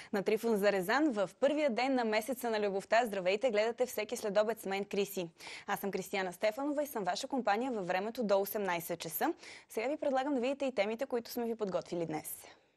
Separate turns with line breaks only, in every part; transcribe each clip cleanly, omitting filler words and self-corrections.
На Трифон Зарезан в първия ден на месеца на любовта. Здравейте, гледате всеки следобед с мен Криси. Аз съм Кристияна Стефанова и съм ваша компания във времето до 18 часа. Сега ви предлагам да видите и темите, които сме ви подготвили днес.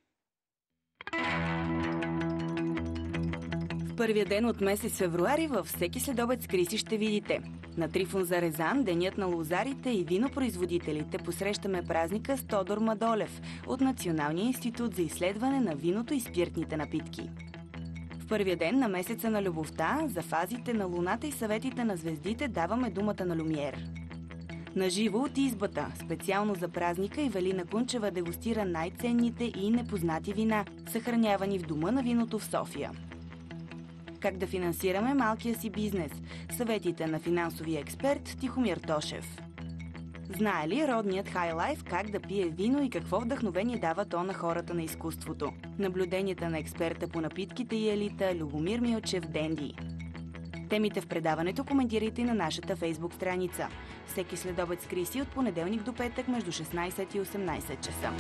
В първия ден от месец февруари във всеки следобед с Криси ще видите: на Трифон Зарезан, денят на лозарите и винопроизводителите, посрещаме празника с Тодор Мадолев от Националния институт за изследване на виното и спиртните напитки. В първия ден на месеца на любовта, за фазите на луната и съветите на звездите даваме думата на Люмиер. Наживо от избата, специално за празника, Ивелина Кунчева дегустира най-ценните и непознати вина, съхранявани в Дома на виното в София. Как да финансираме малкия си бизнес? Съветите на финансовия експерт Тихомир Тошев. Знае ли родният Хайлайф как да пие вино и какво вдъхновение дава то на хората на изкуството? Наблюденията на експерта по напитките и елита Любомир Милчев Денди. Темите в предаването коментирайте и на нашата фейсбук страница. Всеки следобед с Криси от понеделник до петък между 16 и 18 часа.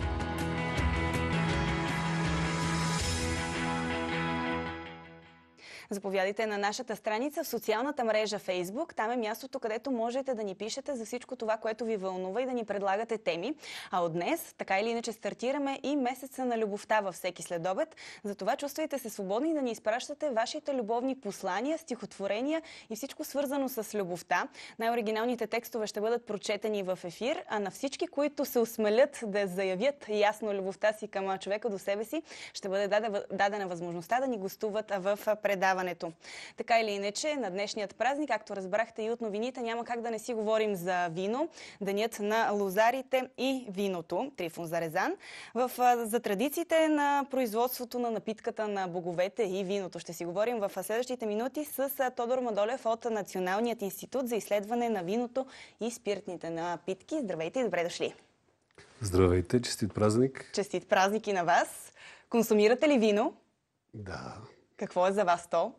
Заповядайте на нашата страница в социалната мрежа Facebook. Там е мястото, където можете да ни пишете за всичко това, което ви вълнува и да ни предлагате теми. А от днес, така или иначе, стартираме и месеца на любовта във всеки следобед. Затова чувствайте се свободни да ни изпращате вашите любовни послания, стихотворения и всичко свързано с любовта. Най-оригиналните текстове ще бъдат прочетени в ефир, а на всички, които се осмелят да заявят ясно любовта си към човека до себе си, ще бъде дадена възможността да ни гостуват в предаването. Така или иначе, на днешният празник, както разбрахте и от новините, няма как да не си говорим за вино. Денят на лозарите и виното, Трифон Зарезан. За традициите на производството на напитката на боговете и виното ще си говорим в следващите минути с Тодор Мадолев от Националният институт за изследване на виното и спиртните напитки. Здравейте и добре дошли!
Здравейте, честит празник!
Честит празник и на вас! Консумирате ли вино?
Да.
Какво е за вас то?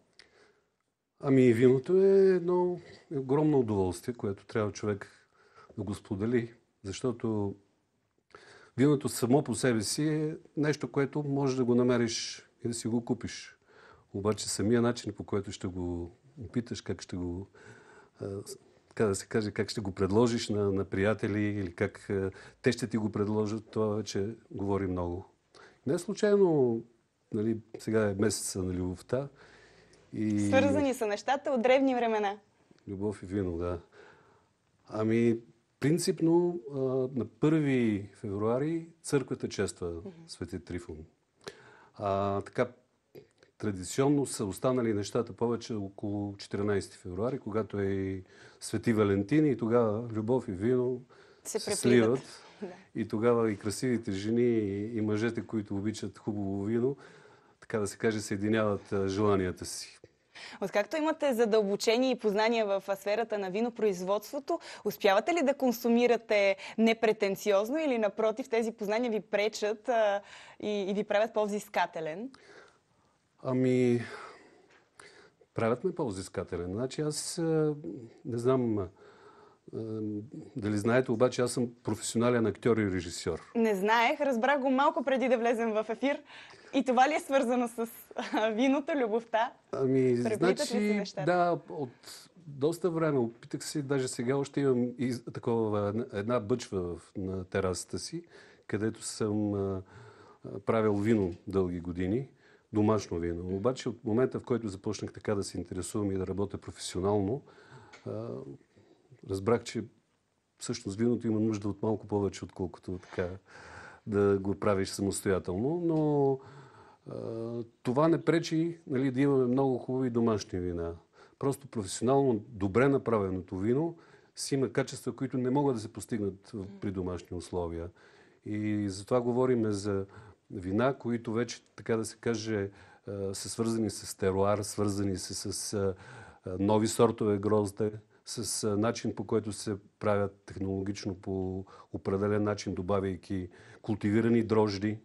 Ами, виното е едно огромно удоволствие, което трябва човек да го сподели, защото виното само по себе си е нещо, което можеш да го намериш и да си го купиш. Обаче самия начин, по който ще го опиташ, как ще го, така да се каже, как ще го предложиш на приятели или как те ще ти го предложат, това вече говори много. Не случайно, нали, сега е месеца на любовта.
Свързани са нещата от древни времена. Любов
и вино, да. Ами, принципно на 1 февруари църквата чества Свети Трифон. Така, традиционно са останали нещата повече около 14 февруари, когато е и Свети Валентин и тогава любов и вино се сливат. Да. И тогава и красивите жени и мъжете, които обичат хубаво вино, така да се каже, съединяват желанията си.
Откакто имате задълбочени и познания в сферата на винопроизводството, успявате ли да консумирате непретенциозно или напротив тези познания ви пречат и ви правят по-взискателен?
Ами, правят ме по-взискателен. Значи аз не знам дали знаете, обаче аз съм професионален актьор и режисьор.
Не знаех, разбрах го малко преди да влезем в ефир. И това ли е свързано с виното, любовта?
Ами, значи, да, от доста време опитах се, даже сега още имам една бъчва на терасата си, където съм правил вино дълги години, домашно вино. Обаче от момента, в който започнах така да се интересувам и да работя професионално, разбрах, че всъщност виното има нужда от малко повече, отколкото така да го правиш самостоятелно, но това не пречи, нали, да имаме много хубави домашни вина. Просто професионално добре направеното вино си има качества, които не могат да се постигнат при домашни условия. И затова говорим за вина, които вече, така да се каже, са свързани с теруар, свързани с нови сортове грозде, с начин, по който се правят технологично по определен начин, добавяйки култивирани дрожди,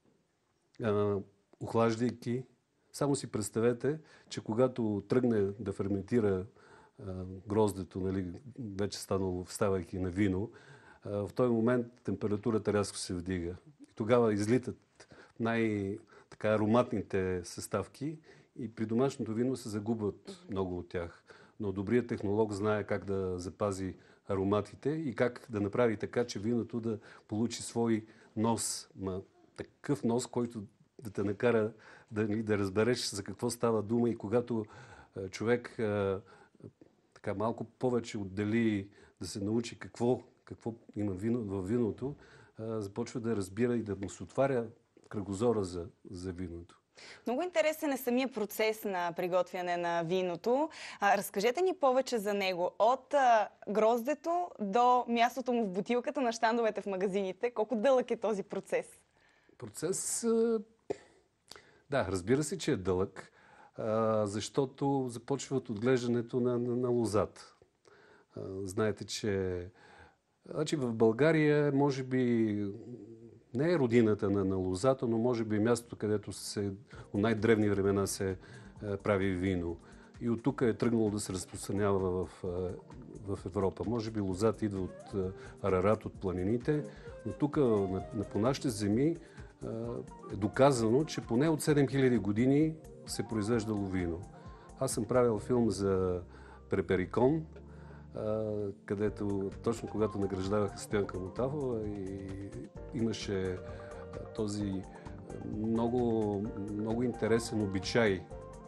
охлаждайки. Само си представете, че когато тръгне да ферментира гроздето, нали, вече ставайки на вино, в този момент температурата рязко се вдига. И тогава излитат така ароматните съставки и при домашното вино се загубват много от тях. Но добрият технолог знае как да запази ароматите и как да направи така, че виното да получи свой нос. Такъв нос, който да те накара да разбереш за какво става дума и когато човек така малко повече отдели да се научи какво има във виното, започва да разбира и да му се отваря кръгозора за виното.
Много интересен е самия процес на приготвяне на виното. Разкажете ни повече за него. От гроздето до мястото му в бутилката на щандовете в магазините. Колко дълъг е този процес?
Процес, да, разбира се, че е дълъг, защото започва от отглеждането на лозата. Знаете, че в България може би не е родината на лозата, но може би мястото, където от най-древни времена се прави вино. И от тук е тръгнало да се разпространява в Европа. Може би лозата идва от Арарат, от планините, но тук по нашите земи е доказано, че поне от 7000 години се произвеждало вино. Аз съм правил филм за Преперикон, където точно когато награждаваха Стоянка Мотавова и имаше този много интересен обичай,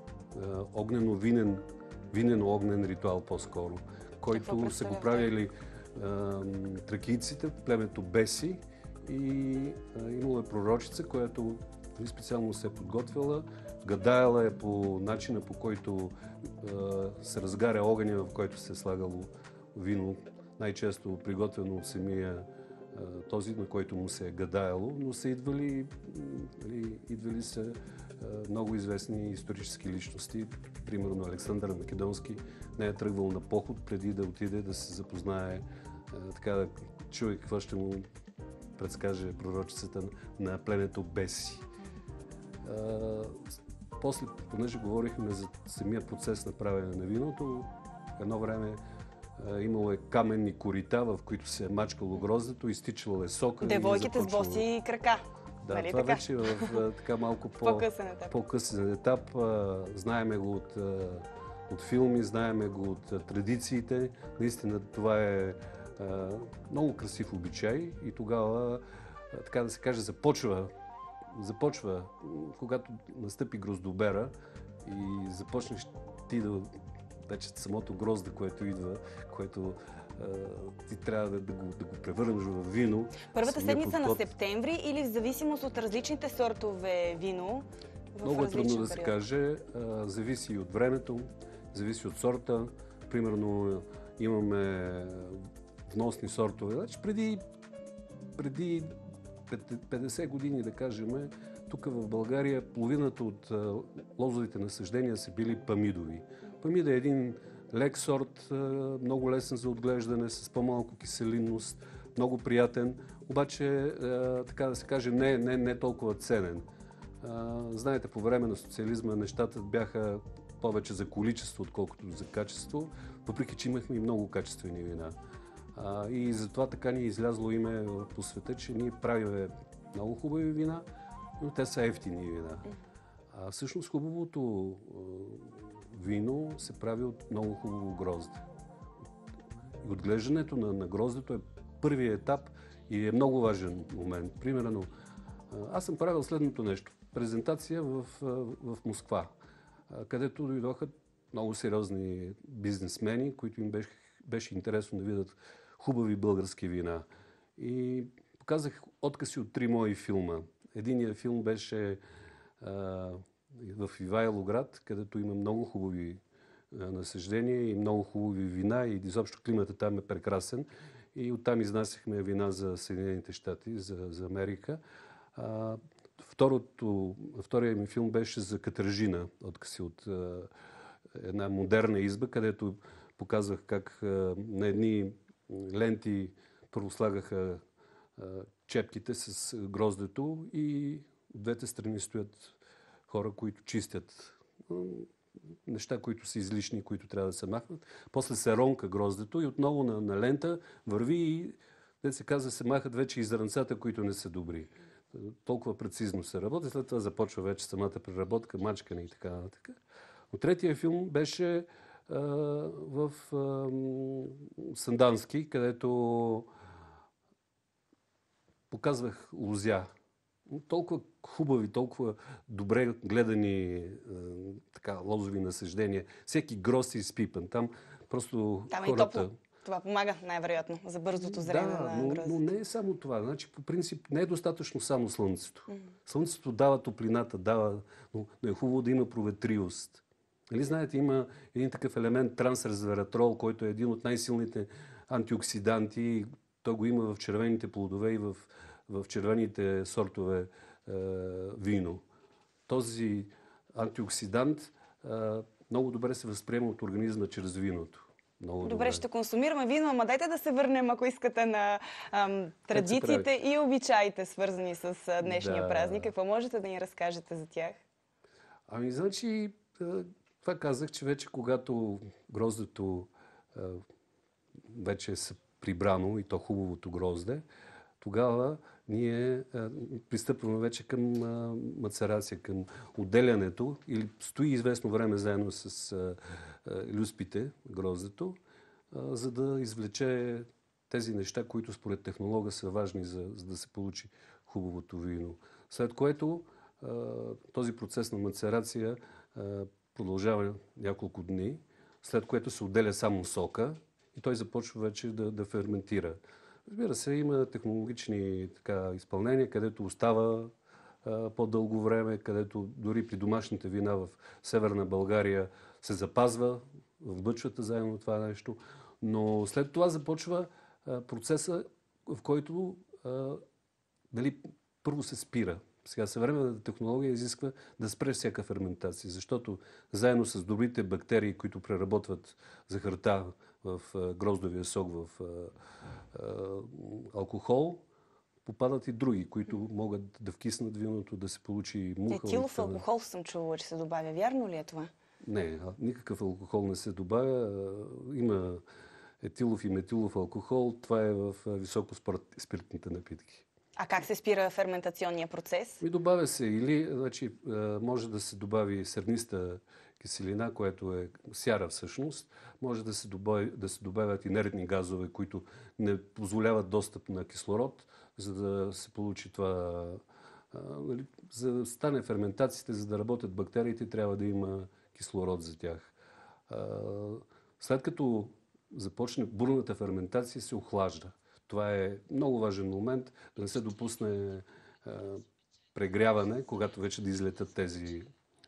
винено-огнен ритуал по-скоро, който са го правили тракийците, племето Беси, и имало е пророчица, която специално се е подготвила, гадаяла е по начина, по който се разгаря огъня, в който се е слагало вино, най-често приготвено от самия този, на който му се е гадаяло, но са идвали са много известни исторически личности. Примерно Александър Македонски не е тръгвал на поход преди да отиде да се запознае, така да чуе какво ще му предскаже пророчицата на племето Беси. После, понеже говорихме за самия процес на правене на виното, едно време имало е каменни корита, в които се е мачкало гроздето, изтичало е сока.
Девойките с боси крака.
Да,
нали
това
така?
вече в така малко по-късен етап. Знаеме го от филми, знаеме го от традициите. Наистина това е много красив обичай и тогава, така да се каже, започва, когато настъпи гроздобера и започнеш ти вече самото грозде, което идва, което ти трябва да го превърнеш в вино.
Първата седмица на септември или в зависимост от различните сортове вино?
Много е трудно да се каже. Зависи и от времето, зависи от сорта. Примерно имаме вносни сортове. Значи преди 50 години, да кажем, тук в България половината от лозовите насаждения са били памидови. Памида е един лек сорт, много лесен за отглеждане, с по-малко киселинност, много приятен, обаче, така да се каже, не толкова ценен. Знаете, по време на социализма нещата бяха повече за количество, отколкото за качество, въпреки че имахме и много качествени вина. И затова така ни е излязло име по света, че ние правиме много хубави вина, но те са евтини вина. Всъщност хубавото вино се прави от много хубаво грозде. И отглеждането на гроздето е първият етап и е много важен момент. Примерно, аз съм правил следното нещо. Презентация в Москва, където дойдоха много сериозни бизнесмени, които им беше интересно да видят хубави български вина. И показах откъси от 3 мои филма. Единият филм беше в Ивайловград, където има много хубави насаждения и много хубави вина и изобщо климата там е прекрасен. И оттам изнасяхме вина за Съединените щати, за Америка. Втория ми филм беше за Катържина, откъси от една модерна изба, където показвах как на едни ленти първо слагаха чепките с гроздето и от двете страни стоят хора, които чистят неща, които са излишни, които трябва да се махнат. После се ронка гроздето и отново на лента върви и, се казва, се махат вече и зранцата, които не са добри. толкова прецизно се работи. След това започва вече самата преработка, мачкане и така нататък. Но третия филм беше в Сандански, където показвах лузя. Толкова хубави, толкова добре гледани така, лозови насъждения. Всеки гроз е изпипан. Там просто
Там
хората...
и топло. Това помага най-вероятно за бързото зрене на грозите.
Но не е само това. Значи, по принцип не е достатъчно само слънцето. Слънцето дава топлината, но е хубаво да има проветривост. Нали знаете, има един такъв елемент трансресвератрол, който е един от най-силните антиоксиданти. Той го има в червените плодове и в червените сортове вино. Този антиоксидант много добре се възприема от организма чрез виното. Много
добре, ще консумираме вино, ама дайте да се върнем, ако искате, на традициите и обичаите, свързани с днешния празник. Какво можете да ни разкажете за тях?
Ами, значи, това казах, че вече когато гроздето вече е прибрано, и то хубавото грозде, тогава ние пристъпваме вече към мацерация, към отделянето, или стои известно време заедно с люспите, гроздето, за да извлече тези неща, които според технолога са важни, за да се получи хубавото вино. След което този процес на мацерация продължава няколко дни, след което се отделя само сока и той започва вече да ферментира. Разбира се, има технологични изпълнения, където остава по-дълго време, където дори при домашните вина в Северна България се запазва в бъчвата заедно това нещо. Но след това започва процеса, в който първо се спира. Сега съвременната технология изисква да спре всяка ферментация, защото заедно с добрите бактерии, които преработват захарта в гроздовия сок, в алкохол, попадат и други, които могат да вкиснат виното, да се получи муха.
Етилов алкохол съм чувала, че се добавя. Вярно ли е това?
Не, никакъв алкохол не се добавя. Има етилов и метилов алкохол. Това е в високоспиртните напитки.
А как се спира ферментационния процес?
Добавя се или, може да се добави сърниста киселина, което е сяра всъщност. Може да се добавят инертни газове, които не позволяват достъп на кислород, за да се получи това. За да стане ферментациите, за да работят бактериите, трябва да има кислород за тях. След като започне бурната ферментация, се охлажда. Това е много важен момент, да не се допусне прегряване, когато вече да излетят тези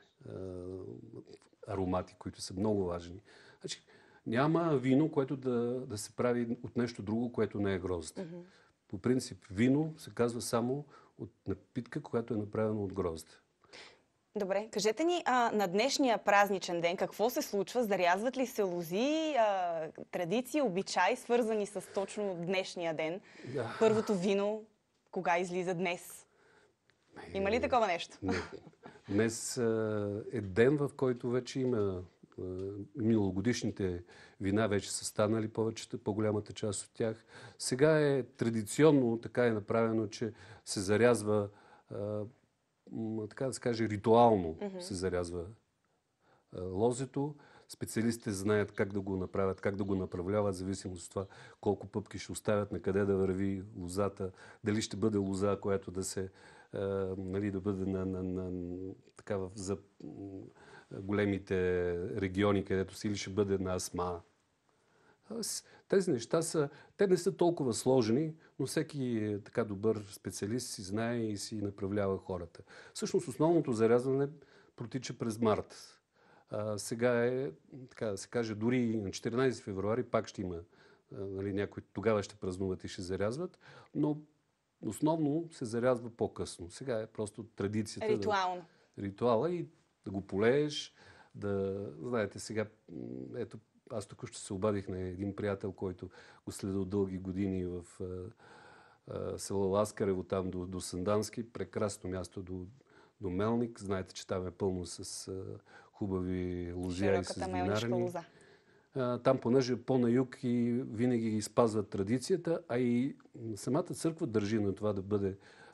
аромати, които са много важни. Значи, няма вино, което да се прави от нещо друго, което не е грозде. По принцип, вино се казва само от напитка, която е направена от грозде.
Добре, кажете ни на днешния празничен ден какво се случва? Зарязват ли се лози, традиции, обичаи, свързани с точно днешния ден? Първото вино, кога излиза днес? Има ли такова нещо?
Не. Днес е ден, в който вече има миналогодишните вина, вече са станали по-голямата част от тях. Сега е традиционно, така е направено, че се зарязва, така да се каже, ритуално се зарязва лозето. Специалистите знаят как да го направят, как да го направляват, в зависимост от това колко пъпки ще оставят, на къде да върви лозата, дали ще бъде лоза, която да се да бъде за големите региони, където си, или ще бъде на асма. Тези неща те не са толкова сложни, но всеки така добър специалист си знае и си направлява хората. Всъщност основното зарязване протича през март. Сега е, така да се каже, дори на 14 февруари пак ще има, някои тогава ще празнуват и ще зарязват, но основно се зарязва по-късно. Сега е просто традицията.
Ритуално.
Ритуала и да го полееш, знаете, сега, ето, аз тук ще се обадих на един приятел, който го следил дълги години в село Ласкарево, там до Сандански. Прекрасно място до Мелник. Знаете, че там е пълно с хубави лозя и с винарни. Там, понеже е по-на юг и винаги ги спазват традицията, а и самата църква държи на това да бъде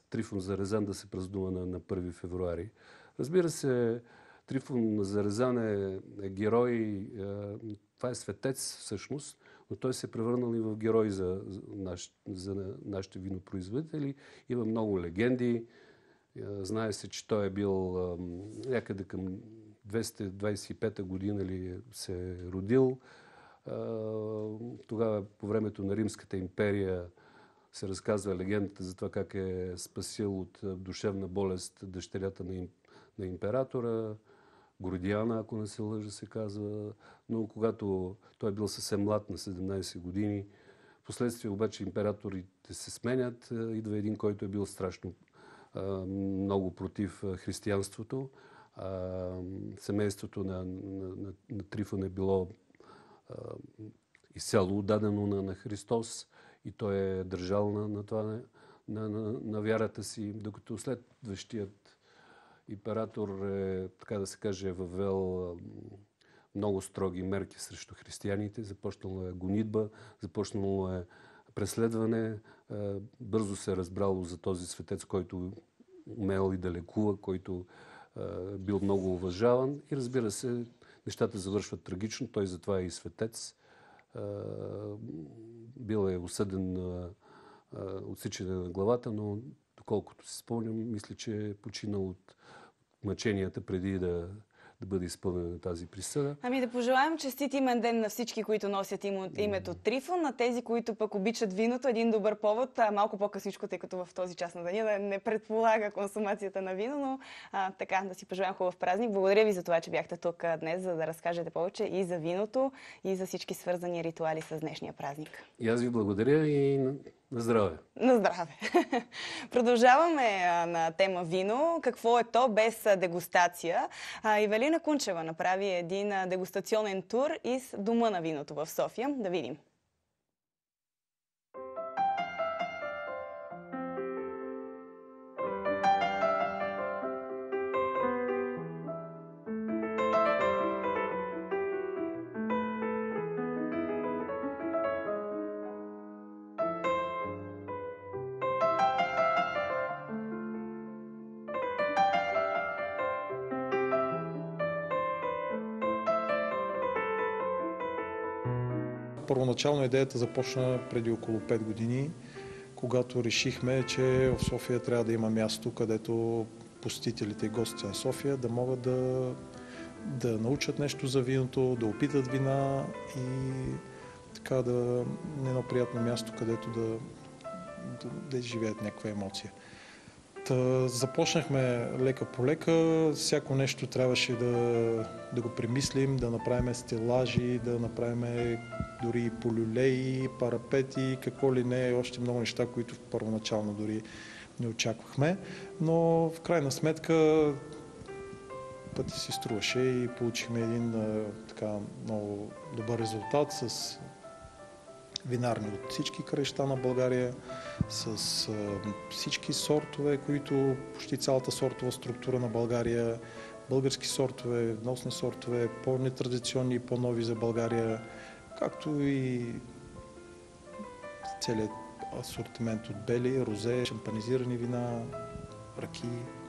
Трифон Зарезан да се празнува на 1 февруари. Разбира се, Трифон Зарезан е герой, това е светец всъщност, но той се е превърнал и в герой за нашите винопроизводители. Има много легенди. Знае се, че той е бил някъде към 225 година ли се е родил. Тогава, по времето на Римската империя, се разказва легендата за това как е спасил от душевна болест дъщерята на императора. Гордиана, ако не се лъжа, се казва. Но когато той е бил съвсем млад, на 17 години, впоследствие обаче императорите се сменят. Идва един, който е бил страшно много против християнството. Семейството на Трифон е било изцяло отдадено на Христос и той е държал на вярата си, докато следващият император е, така да се каже, въвел много строги мерки срещу християните. Започнала е гонитба, започнало е преследване. Бързо се е разбрало за този светец, който умел и да лекува, който бил много уважаван. И разбира се, нещата завършват трагично. Той затова е и светец. Бил е осъден на отсичане на главата, но доколкото си спомням, мисля, че е починал от мъченията преди да бъде изпълнена тази присъда.
Ами да пожелаем честит имен ден на всички, които носят името Трифон, на тези, които пък обичат виното. Един добър повод, малко по-късничко, тъй като в този час на деня да не предполага консумацията на вино, но така да си пожелаем хубав празник. Благодаря ви за това, че бяхте тук днес, за да разкажете повече и за виното, и за всички свързани ритуали с днешния празник. И
аз ви благодаря и на здраве!
На здраве! Продължаваме на тема вино. Какво е то без дегустация? Ивелина Кунчева направи един дегустационен тур из Дома на виното в София. Да видим.
Първоначално идеята започна преди около 5 години, когато решихме, че в София трябва да има място, където посетителите и гостите на София да могат да научат нещо за виното, да опитат вина и така да едно приятно място, където да изживеят някаква емоция. Започнахме лека по лека, всяко нещо трябваше да го премислим, да направим стелажи, да направим дори полюлеи, парапети, какво ли не, още много неща, които първоначално дори не очаквахме. Но в крайна сметка пътя си струваше и получихме един така много добър резултат с винарни от всички краища на България, с всички сортове, които почти цялата сортова структура на България, български сортове, вносни сортове, по-нетрадиционни и по-нови за България, както и целият асортимент от бели, розе, шампанизирани вина, ракии.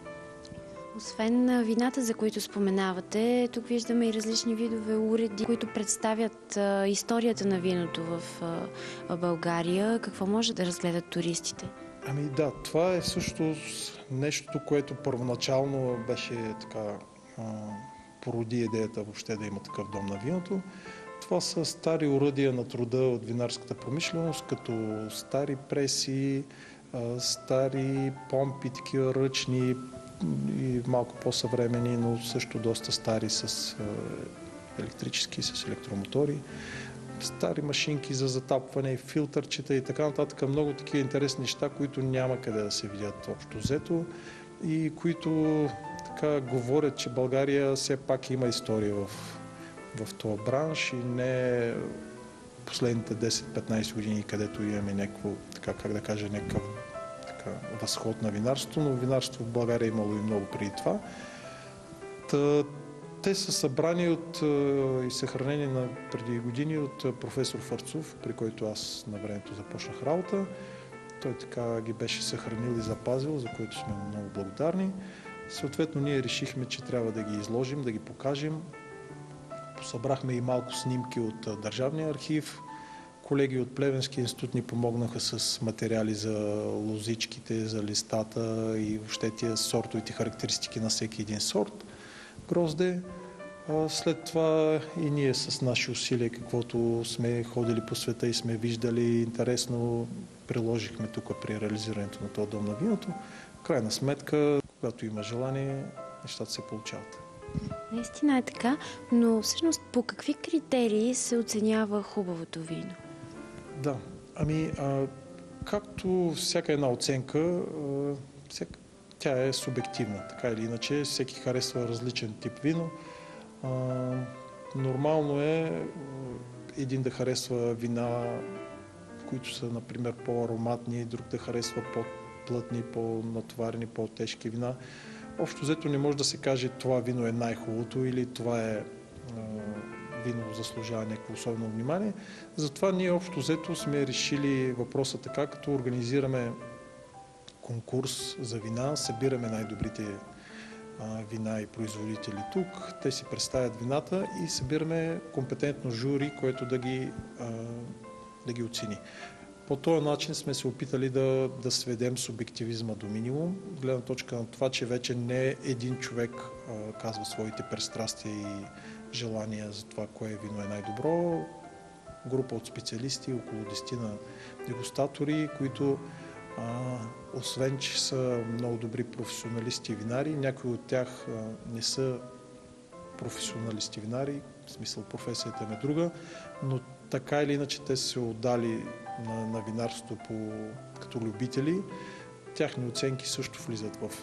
Освен вината, за които споменавате, тук виждаме и различни видове уреди, които представят историята на виното в България. Какво може да разгледат туристите?
Ами да, това е също нещо, което първоначално беше така, породи идеята въобще да има такъв дом на виното. Това са стари оръдия на труда от винарската промишленост, като стари преси, стари помпи, такива ръчни, и малко по-съвремени, но също доста стари с електрически, с електромотори, стари машинки за затапване, филтърчета и така нататък. Много такива интересни неща, които няма къде да се видят общо взето и които така говорят, че България все пак има история в този бранш и не последните 10-15 години, където имаме някакво, така как да кажа, някакъв възход на винарството, но винарство в България е имало и много преди това. Те са събрани и съхранени преди години от професор Фърцов, при който аз на времето започнах работа. Той така ги беше съхранил и запазил, за което сме много благодарни. Съответно, ние решихме, че трябва да ги изложим, да ги покажем. Събрахме и малко снимки от Държавния архив. Колеги от Плевенския институт ни помогнаха с материали за лозичките, за листата и въобще тия сортовите характеристики на всеки един сорт грозде. След това и ние с наши усилия, каквото сме ходили по света и сме виждали интересно, приложихме тук при реализирането на този дом на виното. В крайна сметка, когато има желание, нещата се получават.
Наистина е така, но всъщност по какви критерии се оценява хубавото вино?
Да, както всяка една оценка, тя е субективна, така или иначе, всеки харесва различен тип вино. Нормално е един да харесва вина, които са, например, по-ароматни, друг да харесва по-плътни, по-натоварени, по-тежки вина. Общо взето не може да се каже това вино е най-хубавото или това е вино заслужава някакво особено внимание. Затова ние общо взето сме решили въпроса така, като организираме конкурс за вина, събираме най-добрите вина и производители тук. Те си представят вината и събираме компетентно жури, което да ги оцени. По този начин сме се опитали да сведем субективизма до минимум. Гледна точка на това, че вече не един човек казва своите пристрастия и желания за това, кое вино е най-добро. Група от специалисти, около 10 дегустатори, които освен, че са много добри професионалисти и винари, някои от тях не са професионалисти винари, в смисъл професията им е друга, но така или иначе те са се отдали на винарството като любители. Тяхни оценки също влизат в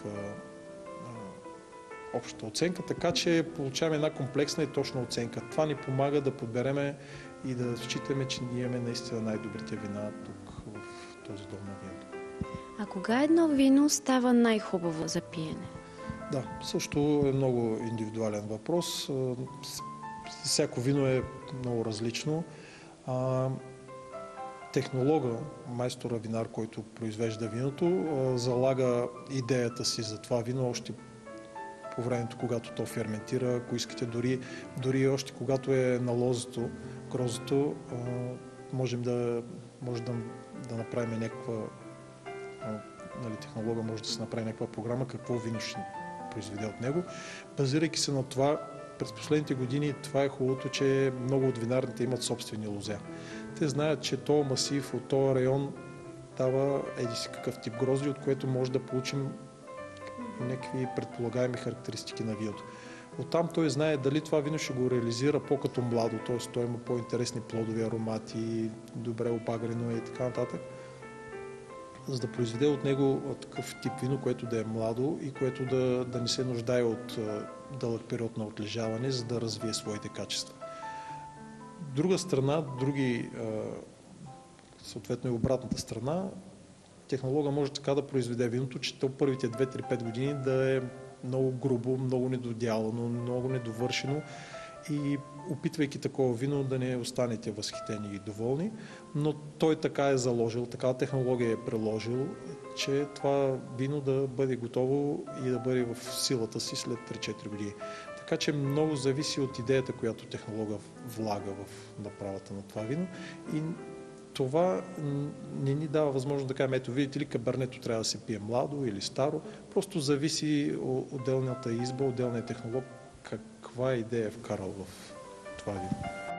общата оценка, така че получаваме една комплексна и точна оценка. Това ни помага да подбереме и да считаме, че ние имаме наистина най-добрите вина тук в този дом на виното.
А кога едно вино става най-хубаво за пиене?
Да, също е много индивидуален въпрос. Всяко вино е много различно. Технолога, майстора винар, който произвежда виното, залага идеята си за това вино още по времето, когато то ферментира. Ако искате, дори още когато е на лозето, гроздето, може да направим някаква технолога може да се направи някаква програма, какво вино ще произведе от него. Базирайки се на това, през последните години това е хубавото, че много от винарните имат собствени лозя. Те знаят, че този масив от този район дава еди си какъв тип грозди, от което може да получим някакви предполагаеми характеристики на виното. Оттам той знае дали това вино ще го реализира по-като младо, т.е. той има по-интересни плодови аромати, добре обагрено и така нататък, за да произведе от него такъв тип вино, което да е младо и което да не се нуждае от дълъг период на отлежаване, за да развие своите качества. Друга страна, съответно и обратната страна, технолога може така да произведе виното, че то първите 2-3-5 години да е много грубо, много недодялано, много недовършено и опитвайки такова вино да не останете възхитени и доволни, но той така е заложил, такава технология е приложил, че това вино да бъде готово и да бъде в силата си след 3-4 години. Така че много зависи от идеята, която технолога влага в направата на това вино и това не ни дава възможност да кажем, ето видите ли, кабернето трябва да се пие младо или старо, просто зависи от отделната изба, отделния технолог, каква идея е вкарал в това вино.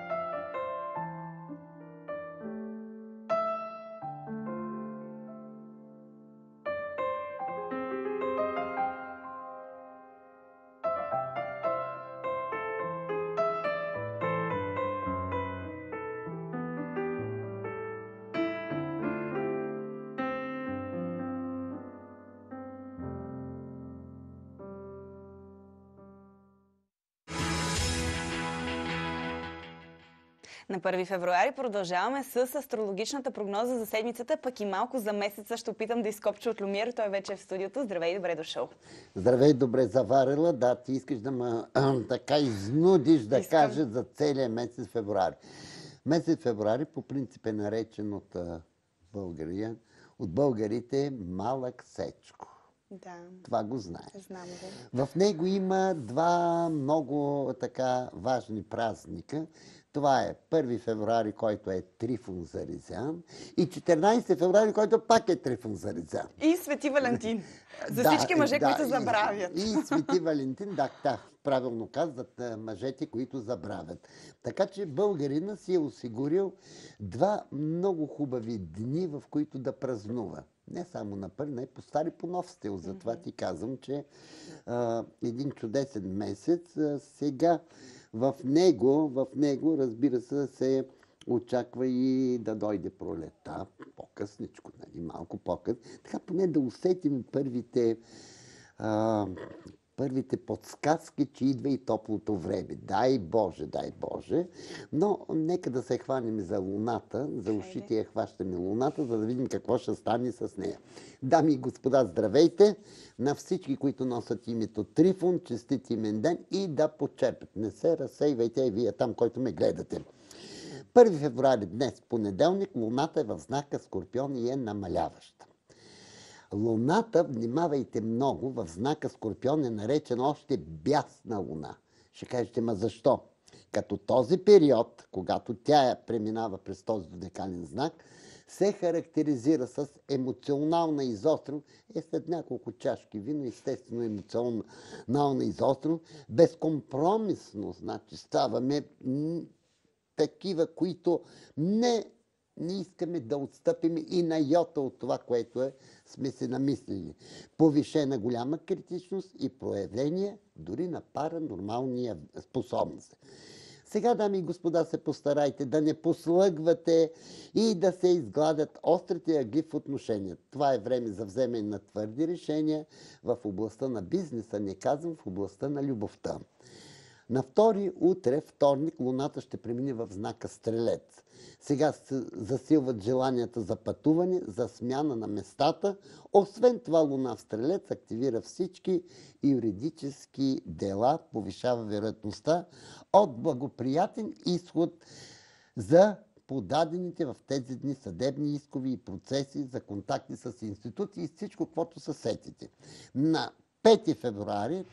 На 1 февруари продължаваме с астрологичната прогноза за седмицата, пък и малко за месеца ще опитам да изкопча от Люмир. Той вече е в студиото. Здравей, добре дошъл.
Здравей, добре заварила. Да, ти искаш да ме така изнудиш да кажа за целия месец февруари. Месец февруари по принцип е наречен от българия от българите Малък Сечко.
Да,
Това го знаеш.
знам го.
В него има два много така важни празника. Това е 1 февруари, който е Трифон Зарезян, и 14 февруари, който пак е Трифон Зарезян.
И Свети Валентин. За всички мъже, които забравят.
И Свети Валентин, да, правилно казват мъжете, които забравят. Така че българина си е осигурил два много хубави дни, в които да празнува. Не само на първи, не по стари, по нов стил. Затова ти казвам, че един чудесен месец. Сега в него, разбира се очаква и да дойде пролета, по-късничко, нали, малко по-късно. Така поне да усетим първите подсказки, че идва и топлото време. Дай Боже, дай Боже. Но нека да се хванем за Луната, за ушите я хващаме Луната, за да видим какво ще стане с нея. Дами и господа, здравейте на всички, които носят името Трифон, честит имен ден и да почерпят. Не се разсейвайте и вие там, който ме гледате. 1 февруари днес, понеделник, Луната е в знака Скорпион и е намаляваща. Луната, внимавайте много, в знака Скорпион е наречена още бясна луна. Ще кажете, ма защо? Като този период, когато тя преминава през този зодиакален знак, се характеризира с емоционална изостреност, след няколко чашки вино, естествено емоционална изостреност, безкомпромисно, значи ставаме такива, които не искаме да отстъпим и на йота от това, което сме се намислили. Повишена голяма критичност и проявление дори на паранормалния способност. Сега, дами и господа, се постарайте да не послъгвате и да се изгладят острите ъгли в отношения. Това е време за вземане на твърди решения в областта на бизнеса, не казвам в областта на любовта. На 2 утре, вторник, Луната ще премине в знака Стрелец. Сега се засилват желанията за пътуване, за смяна на местата. Освен това, Луна в Стрелец активира всички юридически дела, повишава вероятността от благоприятен изход за подадените в тези дни съдебни искови и процеси за контакти с институции и всичко, което се сетите. На 5 февруари,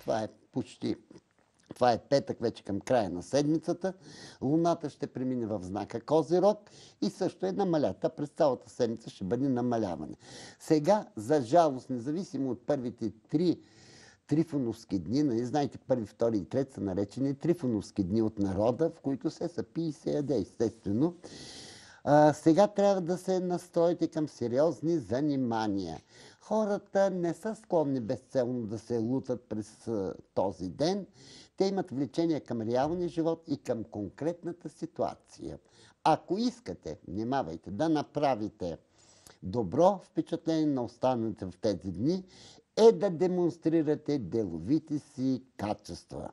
това е петък вече към края на седмицата, Луната ще премине в знака Козирог и също е намалята. През цялата седмица ще бъде намаляване. Сега, за жалост, независимо от първите 3 трифоновски дни, нали знаете, 1, 2 и 3 са наречени трифоновски дни от народа, в които се съпи и се яде, естествено. Сега трябва да се настроите към сериозни занимания. Хората не са склонни безцелно да се лутат през този ден. Те имат влечение към реалния живот и към конкретната ситуация. Ако искате, внимавайте, да направите добро впечатление на останалите в тези дни, е да демонстрирате деловите си качества.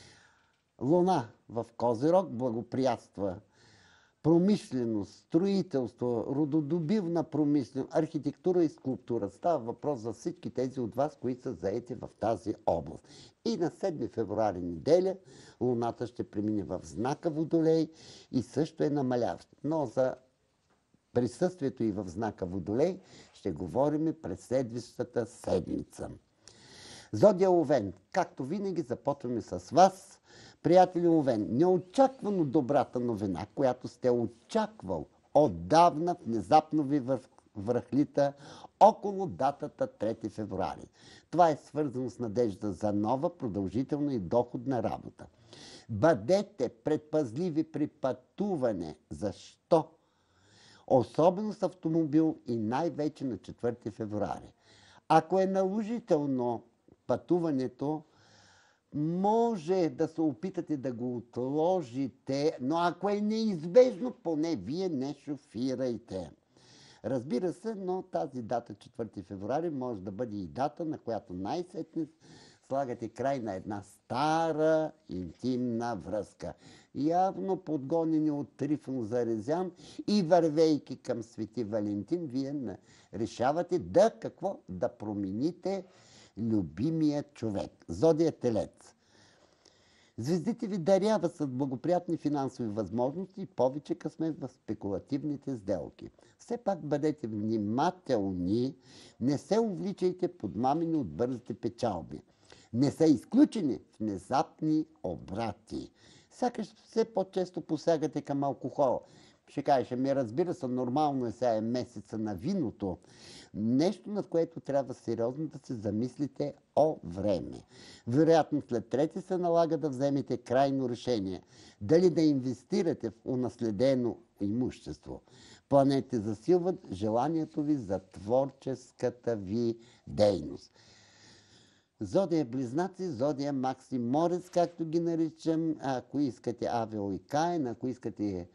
Луна в Козирог благоприятства промишленост, строителство, рододобивна промишленост, архитектура и скулптура. Става въпрос за всички тези от вас, които са заети в тази област. И на 7 февруари неделя Луната ще премине в знака Водолей и също е намаляваща. Но за присъствието и в знака Водолей ще говорим през следващата седмица. Зодия Овен. Както винаги започваме с вас, приятели Овен. Неочаквано добрата новина, която сте очаквал отдавна, внезапно ви връхлита около датата 3 февруари. Това е свързано с надежда за нова, продължителна и доходна работа. Бъдете предпазливи при пътуване. Защо? Особено с автомобил и най-вече на 4 февруари. Ако е наложително пътуването, може да се опитате да го отложите, но ако е неизбежно, поне вие не шофирайте. Разбира се, но тази дата, 4 февруари, може да бъде и дата, на която най-сетне слагате край на една стара интимна връзка. Явно подгонени от Трифон Зарезян и вървейки към Свети Валентин, вие решавате да промените любимия човек. Зодия Телец. Звездите ви даряват с благоприятни финансови възможности и повече късмет в спекулативните сделки. Все пак бъдете внимателни, не се увличайте подмамени от бързите печалби. Не са изключени внезапни обрати. Сякаш все по-често посягате към алкохола. Ще кажеш, разбира се, нормално е сега месеца на виното. Нещо, над което трябва сериозно да се замислите о време. Вероятно след трети се налага да вземете крайно решение. Дали да инвестирате в унаследено имущество. Планетите засилват желанието ви за творческата ви дейност. Зодия Близнаци, Зодия Максим Морец, както ги наричам. Ако искате Авел и Каин, ако искате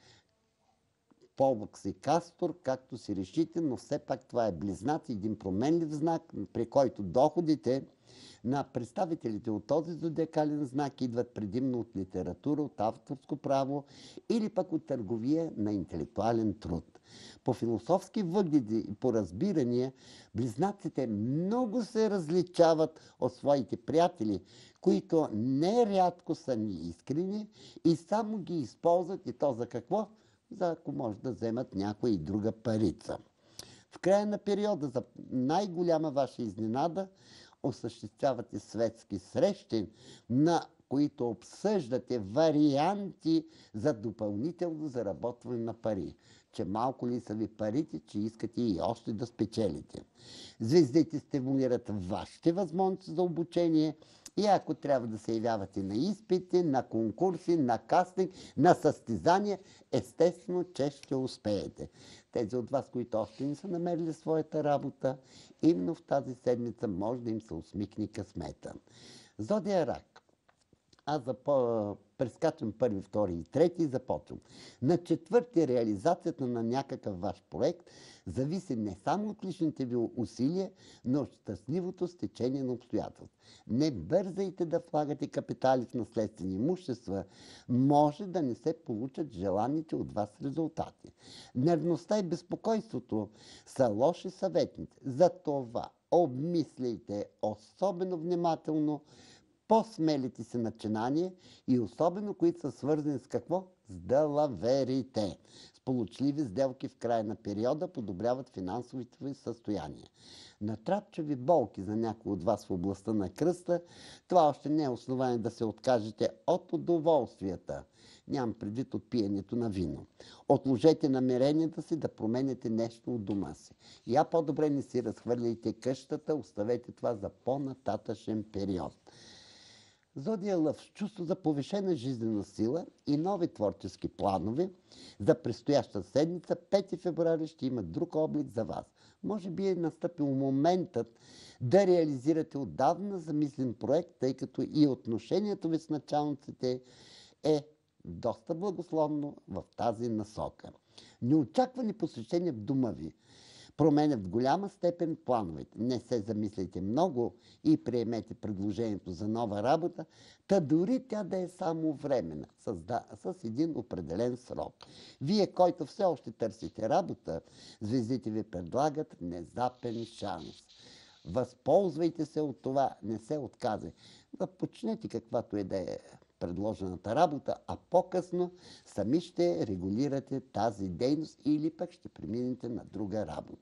Полбъкс и Кастор, както си решите, но все пак това е Близнаци, един променлив знак, при който доходите на представителите от този зодиакален знак идват предимно от литература, от авторско право или пък от търговия на интелектуален труд. По философски възгледи и по разбирания, близнаците много се различават от своите приятели, които нерядко са ни искрени и само ги използват, и то за какво? За ако може да вземат някоя и друга парица. В края на периода, за най-голяма ваша изненада, осъществявате светски срещи, на които обсъждате варианти за допълнително заработване на пари. Че малко ли са ви парите, че искате и още да спечелите. Звездите стимулират вашите възможности за обучение и ако трябва да се явявате на изпити, на конкурси, на кастинг, на състезания, естествено, че ще успеете. Тези от вас, които още не са намерили своята работа, именно в тази седмица може да им се усмихне късмета. Зодия Рак. Аз прескачам първи, втори и трети и започвам. На четвърти реализацията на някакъв ваш проект зависи не само от личните ви усилия, но от щастливото стечение на обстоятелства. Не бързайте да влагате капитали в наследствени имущества, може да не се получат желаните от вас резултати. Нервността и безпокойството са лоши съветници. Затова обмисляйте особено внимателно по-смелите си начинания и особено които са свързани с какво? С далаверите. Сполучливи сделки в края на периода подобряват финансовите ви състояния. Натрапчиви болки за някой от вас в областта на кръста, това още не е основание да се откажете от удоволствията. Нямам предвид от пиенето на вино. Отложете намеренията си да променяте нещо от дома си. Я по-добре не си разхвърляйте къщата, оставете това за по-нататъчен период. Зодия Лъв с чувство за повишена жизнена сила и нови творчески планове за предстояща седмица, 5 февруари ще има друг облик за вас. Може би е настъпил моментът да реализирате отдавна замислен проект, тъй като и отношението ви с началниците е доста благословно в тази насока. Неочаквани посещения в дома ви променят в голяма степен плановете. Не се замисляйте много и приемете предложението за нова работа, та дори тя да е само временна, с един определен срок. Вие, който все още търсите работа, звездите ви предлагат внезапен шанс. Възползвайте се от това, не се отказвайте. Да почнете каквато е да е предложената работа, а по-късно сами ще регулирате тази дейност или пък ще преминете на друга работа.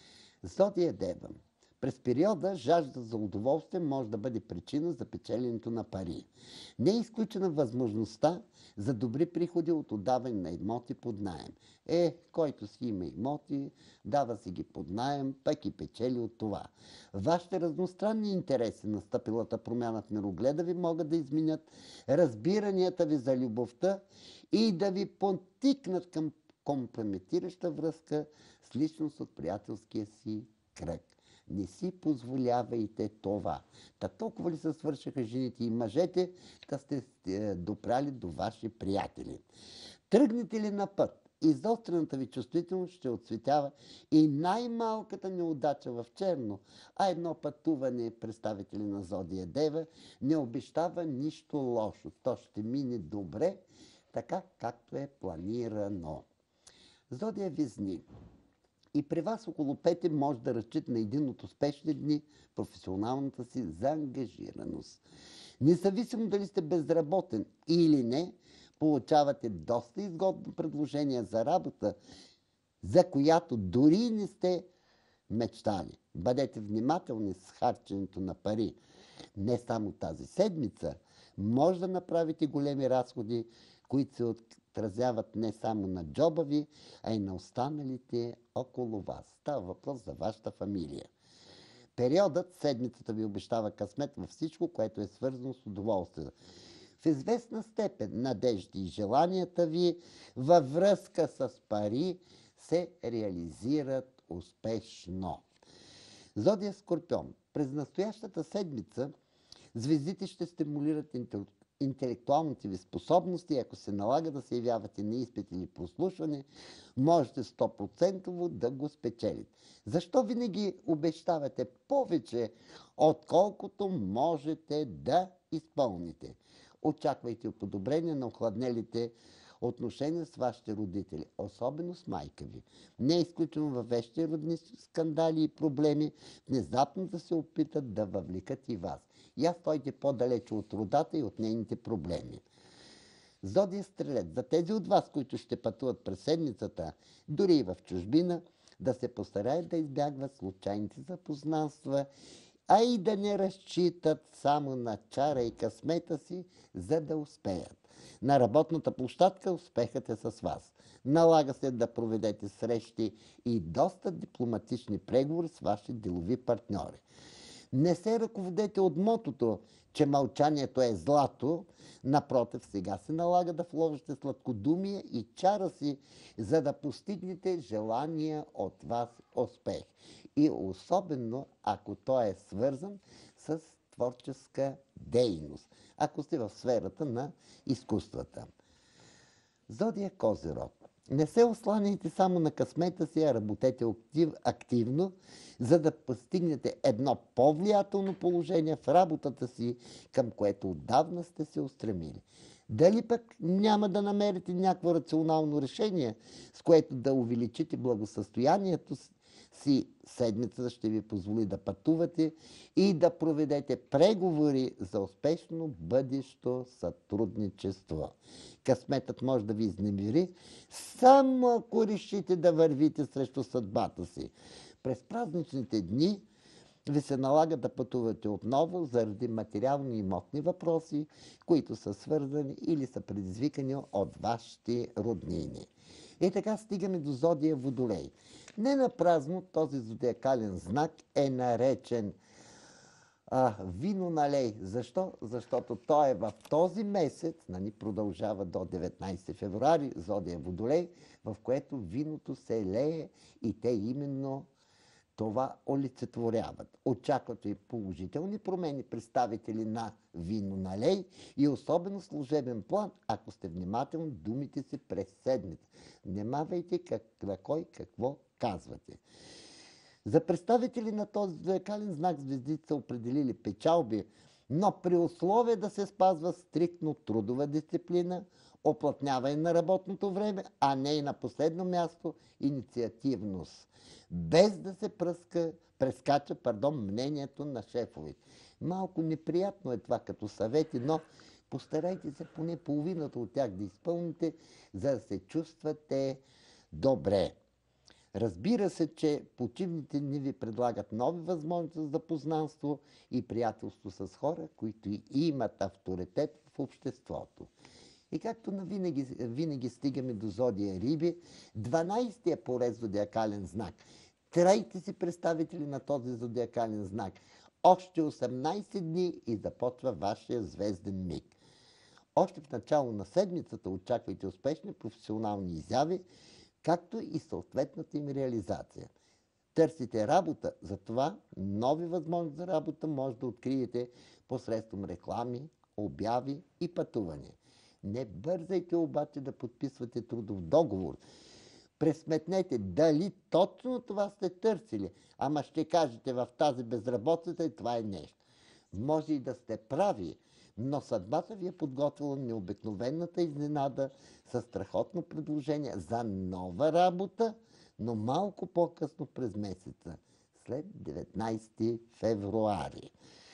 Зодия Дева. През периода жажда за удоволствие може да бъде причина за печеленето на пари. Не е изключена възможността за добри приходи от отдаване на имоти под наем. Който си има имоти, дава си ги под наем, пък и печели от това. Вашите разностранни интереси, настъпилата промяна в мирогледа ви могат да изменят разбиранията ви за любовта и да ви потикнат към компрометираща връзка с личност от приятелския си кръг. Не си позволявайте това. Толкова ли се свършиха жените и мъжете, да сте допряли до ваши приятели. Тръгнете ли на път, изострената ви чувствителност ще отцветява и най-малката неудача в черно, а едно пътуване, представители на Зодия Дева, не обещава нищо лошо. То ще мине добре, така както е планирано. Зодия Везни. И при вас около 5 може да разчита на един от успешни дни професионалната си заангажираност. Независимо дали сте безработен или не, получавате доста изгодно предложение за работа, за която дори не сте мечтали. Бъдете внимателни с харченето на пари. Не само тази седмица, може да направите големи разходи, които се отразяват не само на джоба ви, а и на останалите около вас. Става въпрос за вашата фамилия. Периодът, седмицата ви обещава късмет във всичко, което е свързано с удоволствие. В известна степен надежди и желанията ви във връзка с пари се реализират успешно. Зодия Скорпион. През настоящата седмица звездите ще стимулират интелектуалните ви способности. Ако се налага да се явявате на изпит или прослушване, можете 100% да го спечелите. Защо винаги обещавате повече, отколкото можете да изпълните? Очаквайте подобрение на охладнелите отношения с вашите родители, особено с майка ви. Не е изключено във вещи родни скандали и проблеми, внезапно да се опитат да въвлекат и вас. Я стойте по-далече от родата и от нейните проблеми. Зодия Стрелец. За тези от вас, които ще пътуват през седмицата, дори и в чужбина, да се постараят да избягват случайните запознанства, а и да не разчитат само на чара и късмета си, за да успеят. На работната площадка успехът е с вас. Налага се да проведете срещи и доста дипломатични преговори с ваши делови партньори. Не се ръководете от мотото, че мълчанието е злато. Напротив, сега се налага да вложите сладкодумие и чара си, за да постигнете желания от вас успех. И особено, ако той е свързан с творческа дейност, ако сте в сферата на изкуствата. Зодия Козирог. Не се осланяйте само на късмета си, а работете активно, за да постигнете едно по-влиятелно положение в работата си, към което отдавна сте се устремили. Дали пък няма да намерите някакво рационално решение, с което да увеличите благосъстоянието си, седмицата ще ви позволи да пътувате и да проведете преговори за успешно бъдещо сътрудничество. Късметът може да ви изнемири, само ако решите да вървите срещу съдбата си. През празничните дни ви се налага да пътувате отново заради материални и имотни въпроси, които са свързани или са предизвикани от вашите роднини. И така стигаме до зодия Водолей. Не напразно този зодиакален знак е наречен вино налей. Защо? Защото той е в този месец, продължава до 19 февруари, зодия Водолей, в което виното се лее и те именно това олицетворяват. Очакват и положителни промени представители на вино налей и особено служебен план, ако сте внимателни думите си през седмица. Внимавайте на кой какво казвате. За представители на този зодиакален знак звездите са определили печалби, но при условие да се спазва стриктно трудова дисциплина, оплътняване на работното време, а не и на последно място инициативност, без да се прескача мнението на шефовете. Малко неприятно е това като съвети, но постарайте се поне половината от тях да изпълните, за да се чувствате добре. Разбира се, че почивните дни ви предлагат нови възможности за познанство и приятелство с хора, които имат авторитет в обществото. И както винаги стигаме до зодия Риби, 12-тия поред зодиакален знак. Трайте си представители на този зодиакален знак. Още 18 дни и започва вашия звезден миг. Още в начало на седмицата очаквайте успешни професионални изяви, както и съответната им реализация. Търсите работа, затова нови възможности за работа може да откриете посредством реклами, обяви и пътуване. Не бързайте обаче да подписвате трудов договор. Пресметнете дали точно това сте търсили, ама ще кажете в тази безработица и това е нещо. Може и да сте прави, но съдбата ви е подготвила необикновената изненада със страхотно предложение за нова работа, но малко по-късно през месеца, след 19 февруари.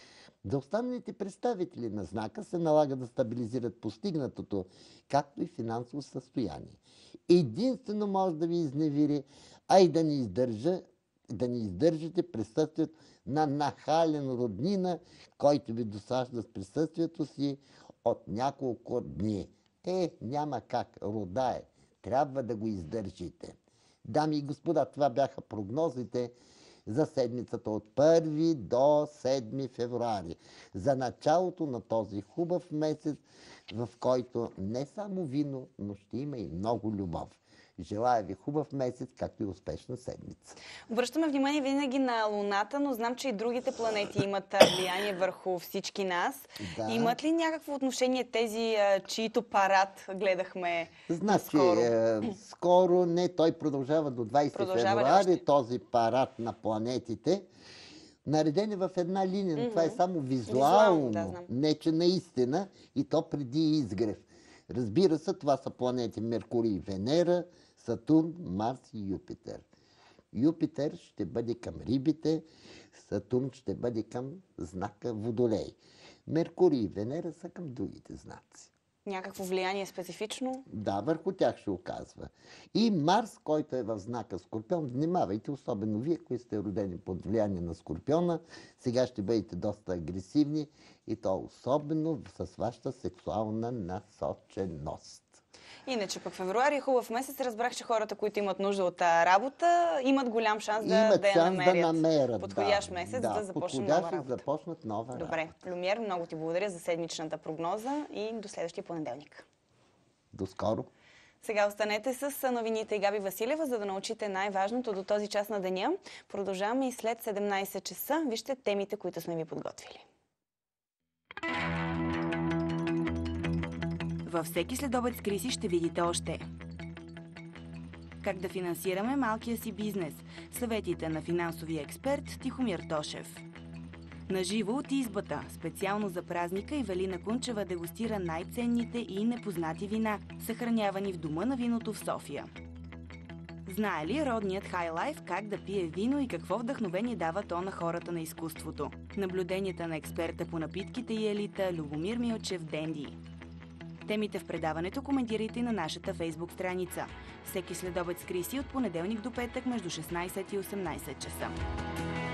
За останалите представители на знака се налага да стабилизират постигнатото, както и финансово състояние. Единствено може да ви изневери, а и да не издържате присъствието на нахален роднина, който ви досажда с присъствието си от няколко дни. Няма как, рода е. Трябва да го издържите. Дами и господа, това бяха прогнозите за седмицата от 1 до 7 февруари. За началото на този хубав месец, в който не само вино, но ще има и много любов. Желая ви хубав месец, както и успешна седмица.
Обръщаме внимание винаги на Луната, но знам, че и другите планети имат влияние върху всички нас.
Да.
Имат ли някакво отношение тези, чието парад гледахме скоро?
Скоро не, той продължава до 20 февруари, този парад на планетите. Наредени в една линия, но това е само визуално, не че наистина, и то преди изгрев. Разбира се, това са планети Меркурий и Венера, Сатурн, Марс и Юпитер. Юпитер ще бъде към рибите, Сатурн ще бъде към знака Водолей. Меркурий и Венера са към другите знаци.
Някакво влияние специфично?
Да, върху тях ще оказва. И Марс, който е в знака Скорпион, внимавайте, особено вие, които сте родени под влияние на Скорпиона, сега ще бъдете доста агресивни и то особено с вашата сексуална насоченост.
Иначе пък февруари е хубав месец. Разбрах, че хората, които имат нужда от работа, имат голям шанс да я намерят. Подходящ месец да започнат нова работа.
Започнат нова работа.
Добре, Люмиер, много ти благодаря за седмичната прогноза и до следващия понеделник.
До скоро.
Сега останете с новините и Габи Василева, за да научите най-важното до този час на деня. Продължаваме и след 17 часа. Вижте темите, които сме ви подготвили.
Във всеки следобед с Криси ще видите още как да финансираме малкия си бизнес. Съветите на финансовия експерт Тихомир Тошев. Наживо от избата, специално за празника, Ивелина Кунчева дегустира най-ценните и непознати вина, съхранявани в Дома на виното в София. Знае ли родният Хайлайф как да пие вино и какво вдъхновение дава то на хората на изкуството? Наблюденията на експерта по напитките и елита Любомир Милчев Денди. Темите в предаването коментирайте на нашата фейсбук страница. Всеки следобед с Криси от понеделник до петък между 16 и 18 часа.